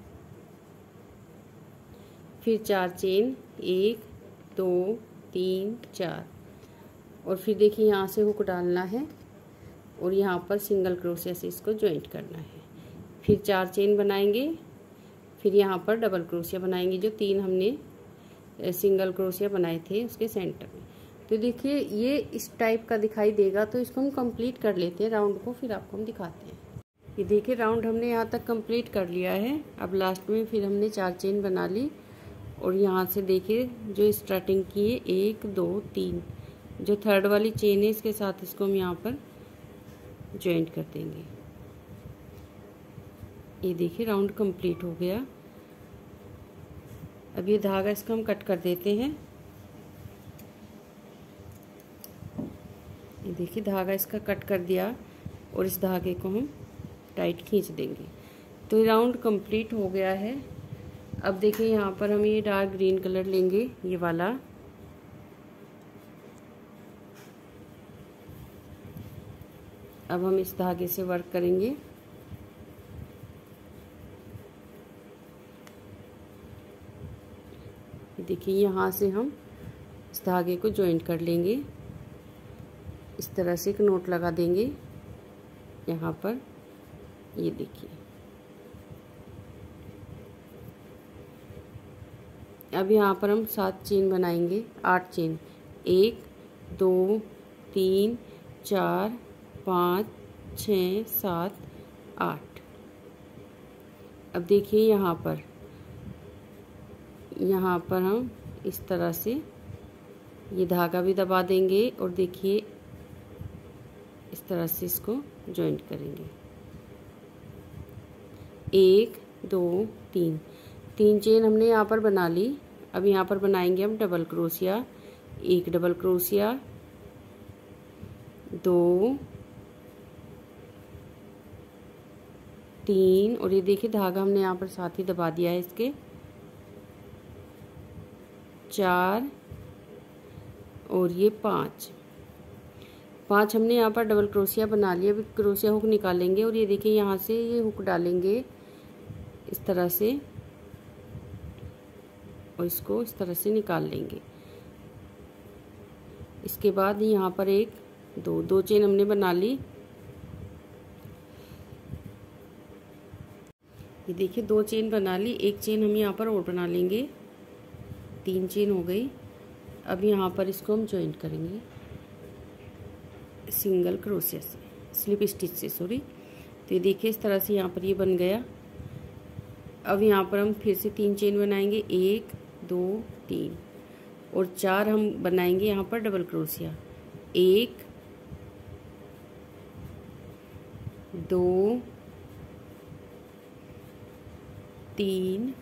फिर 4 चेन, 1 2 3 4, और फिर देखिए यहाँ से हुक डालना है और यहाँ पर सिंगल क्रोशिया से इसको जॉइंट करना है। फिर 4 चेन बनाएंगे, फिर यहाँ पर डबल क्रोशिया बनाएंगे जो 3 हमने सिंगल क्रोशिया बनाए थे उसके सेंटर में। तो देखिए ये इस टाइप का दिखाई देगा। तो इसको हम कंप्लीट कर लेते हैं राउंड को, फिर आपको हम दिखाते हैं। ये देखिए राउंड हमने यहाँ तक कंप्लीट कर लिया है। अब लास्ट में फिर हमने 4 चेन बना ली और यहाँ से देखिए जो स्टार्टिंग की है 1 2 3, जो थर्ड वाली चेन है इसके साथ इसको हम यहाँ पर जॉइंट कर देंगे। ये देखिए राउंड कंप्लीट हो गया। अब ये धागा इसका हम कट कर देते हैं। ये देखिए धागा इसका कट कर दिया और इस धागे को हम टाइट खींच देंगे। तो ये राउंड कंप्लीट हो गया है। अब देखिए यहाँ पर हम ये डार्क ग्रीन कलर लेंगे, ये वाला। अब हम इस धागे से वर्क करेंगे। देखिए यहाँ से हम इस धागे को जॉइंट कर लेंगे। इस तरह से एक नोट लगा देंगे यहाँ पर। ये देखिए अब यहाँ पर हम 7 चेन बनाएंगे, 8 चेन, 1 2 3 4 5 6 7 8। अब देखिए यहाँ पर हम इस तरह से ये धागा भी दबा देंगे और देखिए इस तरह से इसको जॉइंट करेंगे। 1 2 3, 3 चेन हमने यहाँ पर बना ली। अब यहाँ पर बनाएंगे हम डबल क्रोशिया, 1 डबल क्रोशिया, 2 3, और ये देखिए धागा हमने यहाँ पर साथ ही दबा दिया है इसके, 4 और ये 5 हमने यहाँ पर डबल क्रोशिया बना लिया। अभी क्रोशिया हुक निकालेंगे और ये देखिए यहाँ से ये हुक डालेंगे इस तरह से और इसको इस तरह से निकाल लेंगे। इसके बाद यहाँ पर 1 2 चेन हमने बना ली। ये देखिए 2 चेन बना ली, 1 चेन हम यहाँ पर और बना लेंगे, 3 चेन हो गई। अब यहाँ पर इसको हम जॉइंट करेंगे सिंगल क्रोशिया से, स्लिप स्टिच से, सॉरी। तो ये देखिए इस तरह से यहाँ पर ये बन गया। अब यहाँ पर हम फिर से 3 चेन बनाएंगे, 1 2 3, और 4 हम बनाएंगे यहाँ पर डबल क्रोशिया, 1 2 3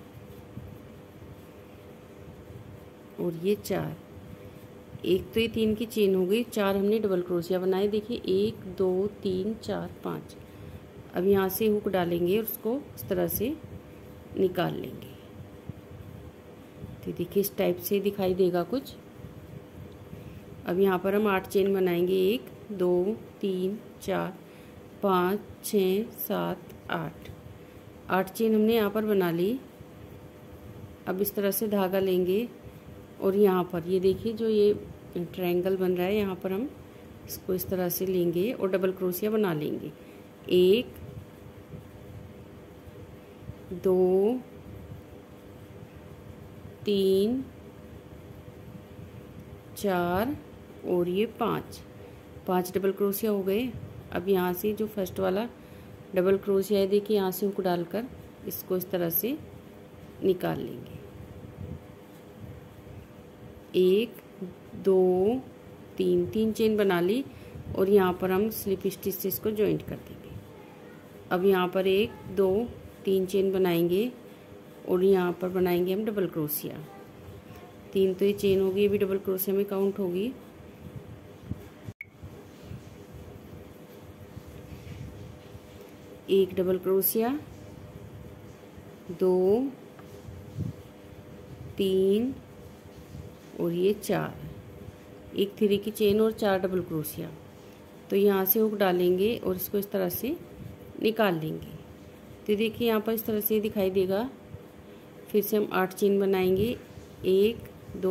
और ये 4। एक तो ये 3 की चेन हो गई, 4 हमने डबल क्रोशिया बनाए। देखिए 1 2 3 4 5। अब यहाँ से हुक डालेंगे और उसको इस तरह से निकाल लेंगे। तो देखिए इस टाइप से दिखाई देगा कुछ। अब यहाँ पर हम 8 चेन बनाएंगे, 1 2 3 4 5 6 7 8। 8 चेन हमने यहाँ पर बना ली। अब इस तरह से धागा लेंगे और यहाँ पर ये देखिए जो ये ट्रायंगल बन रहा है, यहाँ पर हम इसको इस तरह से लेंगे और डबल क्रोशिया बना लेंगे, 1 2 3 4 और ये 5 डबल क्रोशिया हो गए। अब यहाँ से जो फर्स्ट वाला डबल क्रोशिया है देखिए यहाँ से हुक डालकर इसको इस तरह से निकाल लेंगे, 1 2 3 चेन बना ली और यहाँ पर हम स्लिप स्टिच से इसको जॉइंट कर देंगे। अब यहाँ पर 1 2 3 चेन बनाएंगे और यहाँ पर बनाएंगे हम डबल क्रोशिया। 3 तो ये चेन होगी, ये भी डबल क्रोशिया में काउंट होगी। एक डबल क्रोशिया, 2 3 और ये 4, एक 3 की चेन और 4 डबल क्रोशिया। तो यहाँ से हुक डालेंगे और इसको इस तरह से निकाल लेंगे। तो देखिए यहाँ पर इस तरह से दिखाई देगा। फिर से हम 8 चेन बनाएंगे, 1 2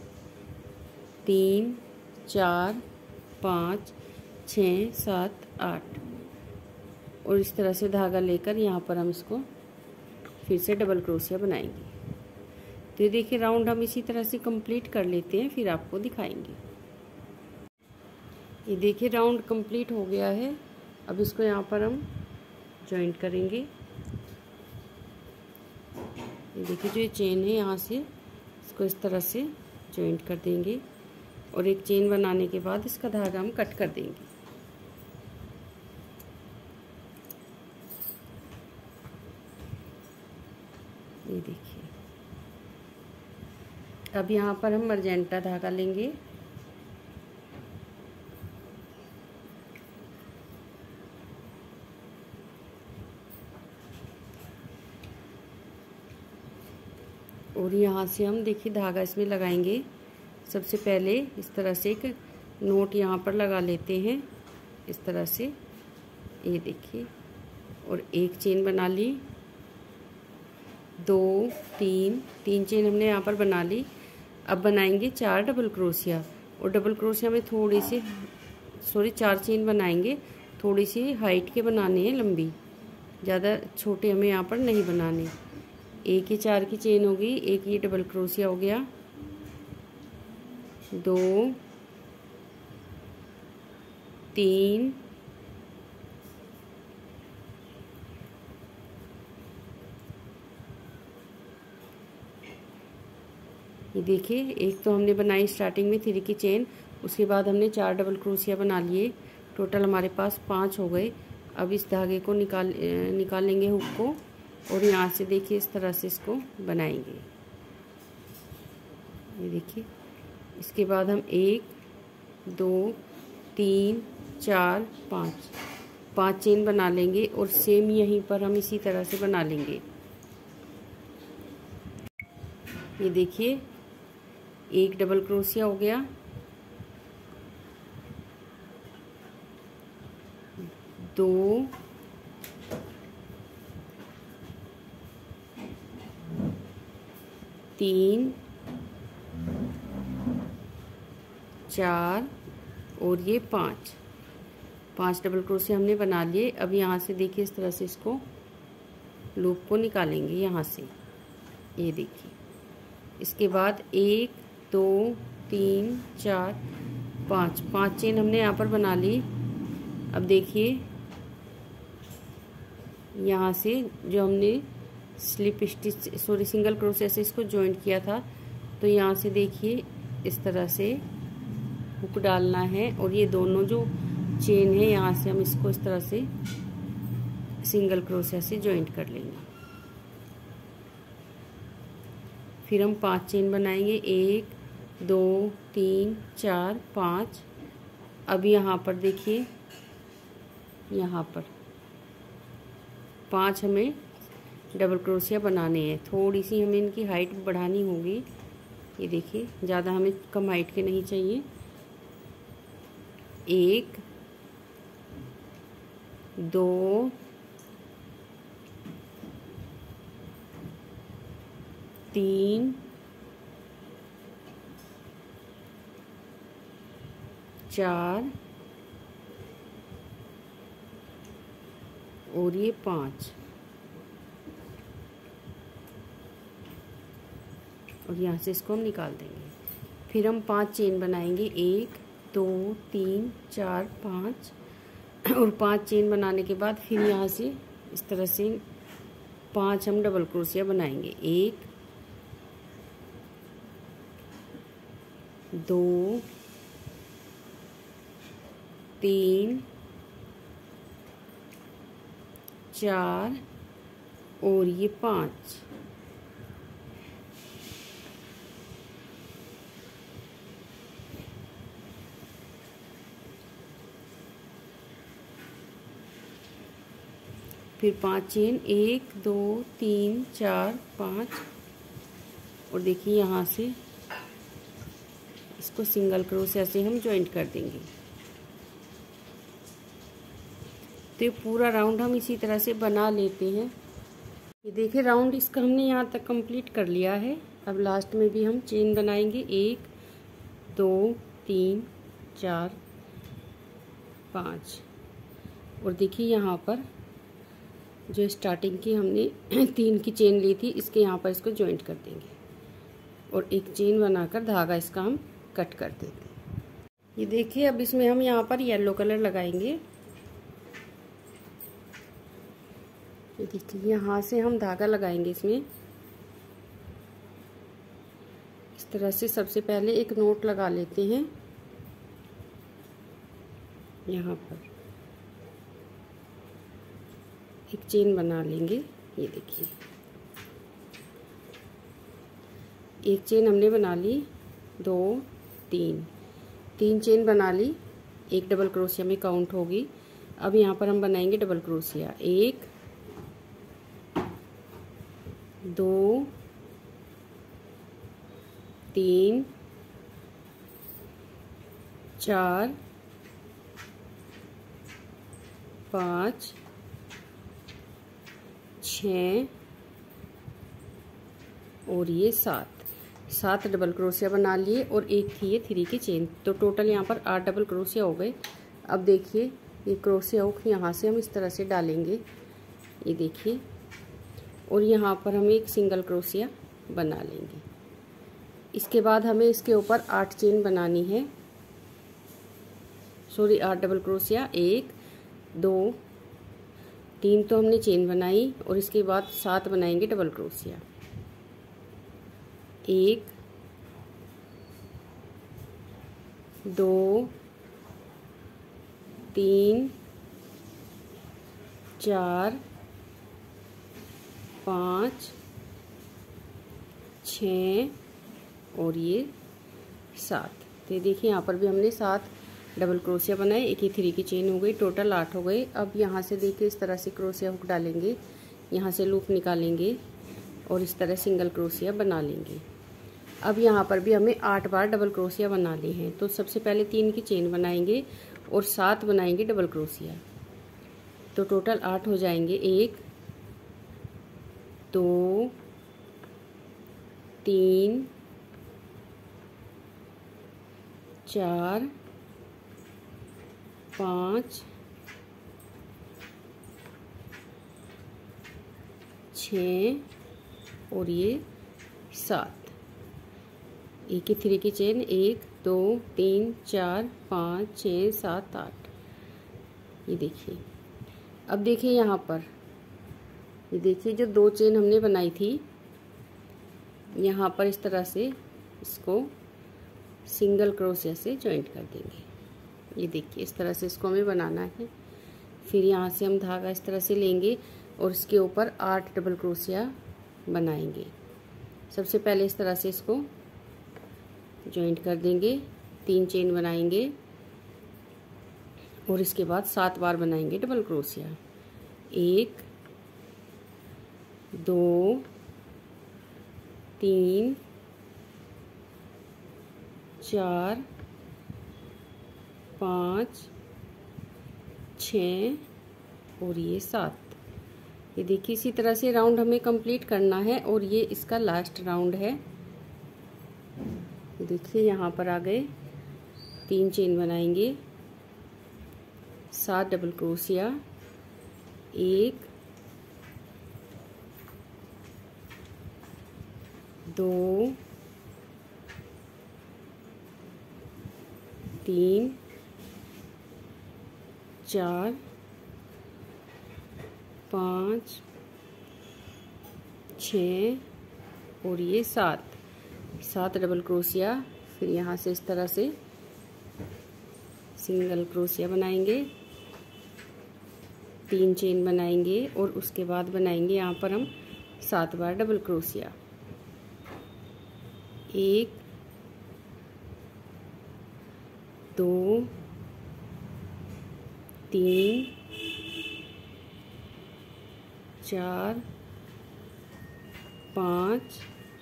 3 4 5 6 7 8 और इस तरह से धागा लेकर यहाँ पर हम इसको फिर से डबल क्रोशिया बनाएंगे। तो ये देखिए राउंड हम इसी तरह से कंप्लीट कर लेते हैं, फिर आपको दिखाएंगे। ये देखिए राउंड कंप्लीट हो गया है। अब इसको यहाँ पर हम जॉइंट करेंगे। ये देखिए जो ये चेन है यहाँ से इसको इस तरह से जॉइंट कर देंगे और एक चेन बनाने के बाद इसका धागा हम कट कर देंगे। ये देखिए अब यहाँ पर हम मर्जेंटा धागा लेंगे। और यहाँ से हम देखिए धागा इसमें लगाएंगे। सबसे पहले इस तरह से एक नोट यहाँ पर लगा लेते हैं इस तरह से। ये देखिए और एक चेन बना ली, 2 3 चेन हमने यहाँ पर बना ली। अब बनाएंगे 4 डबल क्रोशिया और डबल क्रोशिया में थोड़ी सी 4 चेन बनाएंगे। थोड़ी सी हाइट के बनाने हैं, लंबी, ज़्यादा छोटे हमें यहाँ पर नहीं बनाने। एक ही 4 की चेन होगी, एक ये डबल क्रोशिया हो गया, 2 3 ये देखिए एक तो हमने बनाई स्टार्टिंग में 3 की चेन, उसके बाद हमने 4 डबल क्रोशिया बना लिए। टोटल हमारे पास 5 हो गए। अब इस धागे को निकाल लेंगे हुक को और यहाँ से देखिए इस तरह से इसको बनाएंगे। ये देखिए इसके बाद हम 1 2 3 4 5 चेन बना लेंगे और सेम यहीं पर हम इसी तरह से बना लेंगे। ये देखिए एक डबल क्रोशिया हो गया, 2 3 4 और ये 5 डबल क्रोशिया हमने बना लिए। अब यहाँ से देखिए इस तरह से इसको लूप को निकालेंगे यहाँ से। ये देखिए इसके बाद 1 2 3 4 5 चेन हमने यहाँ पर बना ली। अब देखिए यहाँ से जो हमने स्लिप स्टिच सिंगल क्रोशिया से इसको जॉइंट किया था, तो यहाँ से देखिए इस तरह से हुक डालना है और ये दोनों जो चेन है यहाँ से हम इसको इस तरह से सिंगल क्रोशिया से जॉइंट कर लेंगे। फिर हम 5 चेन बनाएंगे, 1 2 3 4 5। अब यहाँ पर देखिए यहाँ पर 5 हमें डबल क्रोशिया बनाने हैं। थोड़ी सी हमें इनकी हाइट बढ़ानी होगी। ये देखिए ज़्यादा हमें कम हाइट के नहीं चाहिए। 1 2 3 4 और ये 5 और यहाँ से इसको हम निकाल देंगे। फिर हम 5 चेन बनाएंगे, 1 2 3 4 5 और 5 चेन बनाने के बाद फिर यहाँ से इस तरह से 5 हम डबल क्रोशिया बनाएंगे। 1 2 3 4 और ये 5। फिर 5 चेन, 1 2 3 4 5 और देखिए यहाँ से इसको सिंगल क्रोशिया से हम जॉइंट कर देंगे। तो ये पूरा राउंड हम इसी तरह से बना लेते हैं। ये देखिए राउंड इसका हमने यहाँ तक कंप्लीट कर लिया है। अब लास्ट में भी हम चेन बनाएंगे, 1 2 3 4 5। और देखिए यहाँ पर जो स्टार्टिंग की हमने 3 की चेन ली थी, इसके यहाँ पर इसको जॉइंट कर देंगे और एक चेन बनाकर धागा इसका हम कट कर देंगे। ये देखिए अब इसमें हम यहाँ पर येलो कलर लगाएंगे। ये देखिए यहाँ से हम धागा लगाएंगे इसमें इस तरह से। सबसे पहले एक नोट लगा लेते हैं यहाँ पर, एक चेन बना लेंगे। ये देखिए एक चेन हमने बना ली, 2 3 चेन बना ली, एक डबल क्रोशिया में काउंट होगी। अब यहाँ पर हम बनाएंगे डबल क्रोशिया, 1 2 3 4 5 6 और ये 7 डबल क्रोशिया बना लिए और एक थी ये 3 की चेन। तो टोटल यहाँ पर 8 डबल क्रोशिया हो गए। अब देखिए ये क्रोशिया हुक यहाँ से हम इस तरह से डालेंगे, ये देखिए, और यहाँ पर हम एक सिंगल क्रोशिया बना लेंगे। इसके बाद हमें इसके ऊपर 8 चेन बनानी है, सॉरी 8 डबल क्रोशिया, 1 2 3 तो हमने चेन बनाई और इसके बाद 7 बनाएंगे डबल क्रोशिया, 1 2 3 4 5 6 और ये 7। तो देखिए यहाँ पर भी हमने 7 डबल क्रोशिया बनाए, एक ही 3 की चेन हो गई, टोटल 8 हो गए। अब यहाँ से देखिए इस तरह से क्रोशिया हुक डालेंगे, यहाँ से लूप निकालेंगे और इस तरह सिंगल क्रोशिया बना लेंगे। अब यहाँ पर भी हमें 8 बार डबल क्रोशिया बनाने हैं। तो सबसे पहले 3 की चेन बनाएंगे और 7 बनाएंगे डबल क्रोशिया, तो टोटल 8 हो जाएंगे। 1 2 3 4 5 6 और ये 7। एक ही 3 की चेन, 1 2 3 4 5 6 7 8। ये देखिए अब देखिए यहाँ पर, ये देखिए जो 2 चेन हमने बनाई थी, यहाँ पर इस तरह से इसको सिंगल क्रोशिया से जॉइंट कर देंगे। ये देखिए इस तरह से इसको हमें बनाना है। फिर यहाँ से हम धागा इस तरह से लेंगे और इसके ऊपर 8 डबल क्रोशिया बनाएंगे। सबसे पहले इस तरह से इसको जॉइंट कर देंगे, 3 चेन बनाएंगे और इसके बाद 7 बार बनाएंगे डबल क्रोशिया, 1 2 3 4 5 6 और ये 7। ये देखिए इसी तरह से राउंड हमें कंप्लीट करना है और ये इसका लास्ट राउंड है। देखिए यहाँ पर आ गए, 3 चेन बनाएंगे, 7 डबल क्रोशिया, 1 2 3 4 5 6 और ये 7 डबल क्रोशिया। फिर यहाँ से इस तरह से सिंगल क्रोशिया बनाएंगे, 3 चेन बनाएंगे और उसके बाद बनाएंगे यहाँ पर हम 7 बार डबल क्रोशिया, 1 2 3 4 5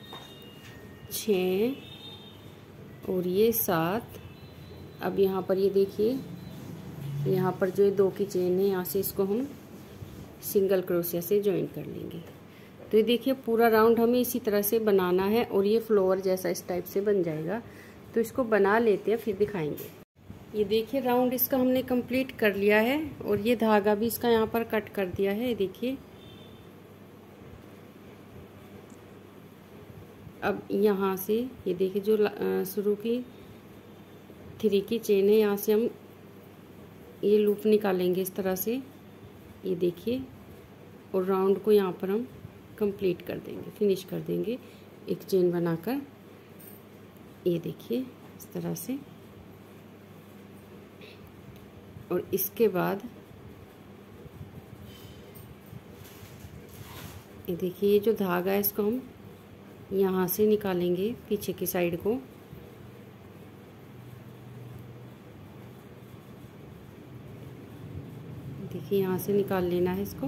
6 और ये 7। अब यहाँ पर ये देखिए, यहाँ पर जो 2 की चेन है, यहाँ से इसको हम सिंगल क्रोशिया से जॉइन कर लेंगे। तो ये देखिए पूरा राउंड हमें इसी तरह से बनाना है और ये फ्लावर जैसा इस टाइप से बन जाएगा। तो इसको बना लेते हैं फिर दिखाएंगे। ये देखिए राउंड इसका हमने कंप्लीट कर लिया है और ये धागा भी इसका यहाँ पर कट कर दिया है। ये देखिए अब यहाँ से ये देखिए जो शुरू की 3 की चेन है, यहाँ से हम ये लूप निकालेंगे इस तरह से। ये देखिए और राउंड को यहाँ पर हम कंप्लीट कर देंगे, फिनिश कर देंगे एक चेन बनाकर। ये देखिए इस तरह से। और इसके बाद ये देखिए ये जो धागा है इसको हम यहाँ से निकालेंगे पीछे की साइड को। देखिए यहाँ से निकाल लेना है इसको।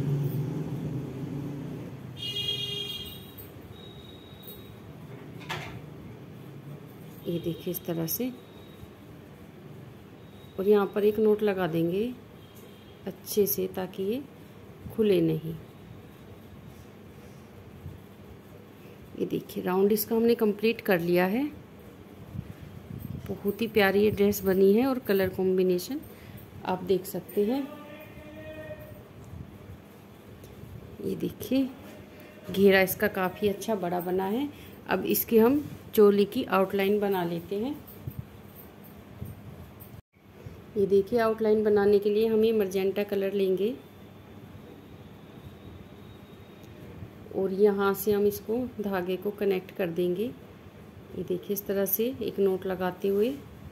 ये देखिए इस तरह से। और यहाँ पर एक नोट लगा देंगे अच्छे से ताकि ये खुले नहीं। ये देखिए राउंड इसका हमने कंप्लीट कर लिया है। बहुत ही प्यारी ये ड्रेस बनी है और कलर कॉम्बिनेशन आप देख सकते हैं। ये देखिए घेरा इसका काफ़ी अच्छा बड़ा बना है। अब इसकी हम चोली की आउटलाइन बना लेते हैं। ये देखिए आउटलाइन बनाने के लिए हम ये मर्जेंटा कलर लेंगे और यहाँ से हम इसको धागे को कनेक्ट कर देंगे। ये देखिए इस तरह से एक नोट लगाते हुए।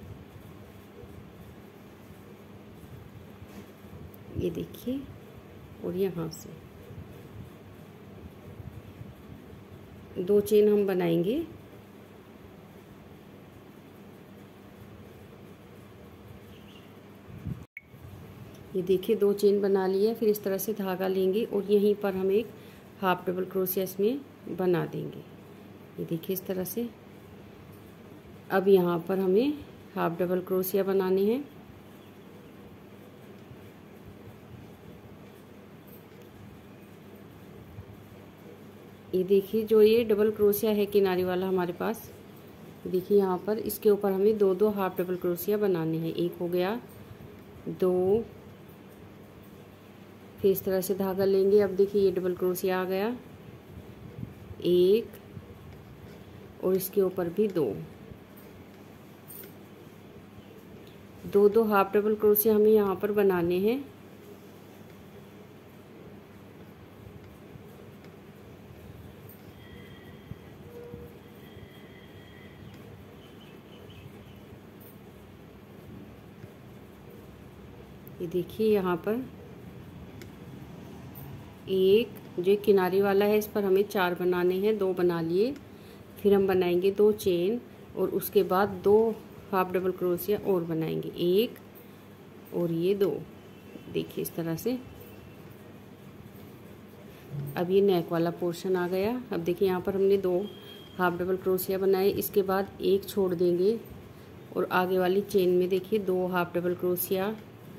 ये देखिए और यहाँ से 2 चेन हम बनाएंगे। ये देखिए 2 चेन बना लिए। फिर इस तरह से धागा लेंगे और यहीं पर हम एक हाफ डबल क्रोशिया इसमें बना देंगे। ये देखिए इस तरह से। अब यहाँ पर हमें हाफ डबल क्रोशिया बनाने हैं। ये देखिए जो ये डबल क्रोशिया है किनारे वाला हमारे पास, देखिए यहाँ पर इसके ऊपर हमें 2 हाफ डबल क्रोशिया बनाने हैं। एक हो गया, 2, फिर इस तरह से धागा लेंगे। अब देखिए ये डबल क्रोशिया आ गया, 1 और इसके ऊपर भी 2 हाफ डबल क्रोशिया हमें यहाँ पर बनाने हैं। ये देखिए यहाँ पर एक जो किनारे वाला है इस पर हमें 4 बनाने हैं, 2 बना लिए। फिर हम बनाएंगे 2 चेन और उसके बाद 2 हाफ डबल क्रोशिया और बनाएंगे, 1 और ये 2। देखिए इस तरह से। अब ये नेक वाला पोर्शन आ गया। अब देखिए यहाँ पर हमने 2 हाफ डबल क्रोशिया बनाए, इसके बाद 1 छोड़ देंगे और आगे वाली चेन में देखिए 2 हाफ डबल क्रोशिया,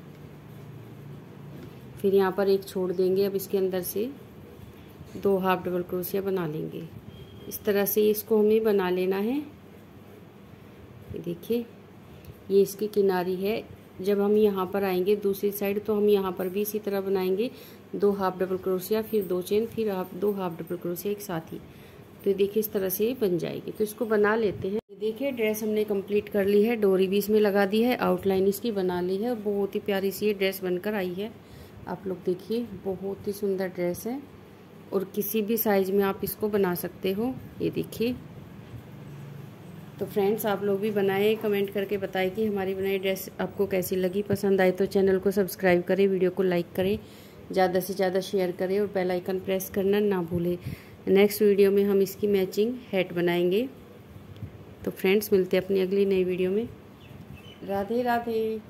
फिर यहाँ पर 1 छोड़ देंगे। अब इसके अंदर से 2 हाफ डबल क्रोशिया बना लेंगे। इस तरह से इसको हमें बना लेना है। ये देखिए ये इसकी किनारी है। जब हम यहाँ पर आएंगे दूसरी साइड तो हम यहाँ पर भी इसी तरह बनाएंगे, 2 हाफ डबल क्रोशिया, फिर 2 चेन, फिर 2 हाफ डबल क्रोशिया एक साथ ही। तो ये देखिए इस तरह से बन जाएगी। तो इसको बना लेते हैं। देखिए ड्रेस हमने कंप्लीट कर ली है, डोरी भी इसमें लगा दी है, आउटलाइन इसकी बना ली है और बहुत ही प्यारी सी ये ड्रेस बनकर आई है। आप लोग देखिए बहुत ही सुंदर ड्रेस है और किसी भी साइज में आप इसको बना सकते हो। ये देखिए। तो फ्रेंड्स आप लोग भी बनाएं, कमेंट करके बताएं कि हमारी बनाई ड्रेस आपको कैसी लगी। पसंद आए तो चैनल को सब्सक्राइब करें, वीडियो को लाइक करें, ज़्यादा से ज़्यादा शेयर करें और बेल आइकन प्रेस करना ना भूलें। नेक्स्ट वीडियो में हम इसकी मैचिंग हैट बनाएंगे। तो फ्रेंड्स मिलते हैं अपनी अगली नई वीडियो में। राधे राधे।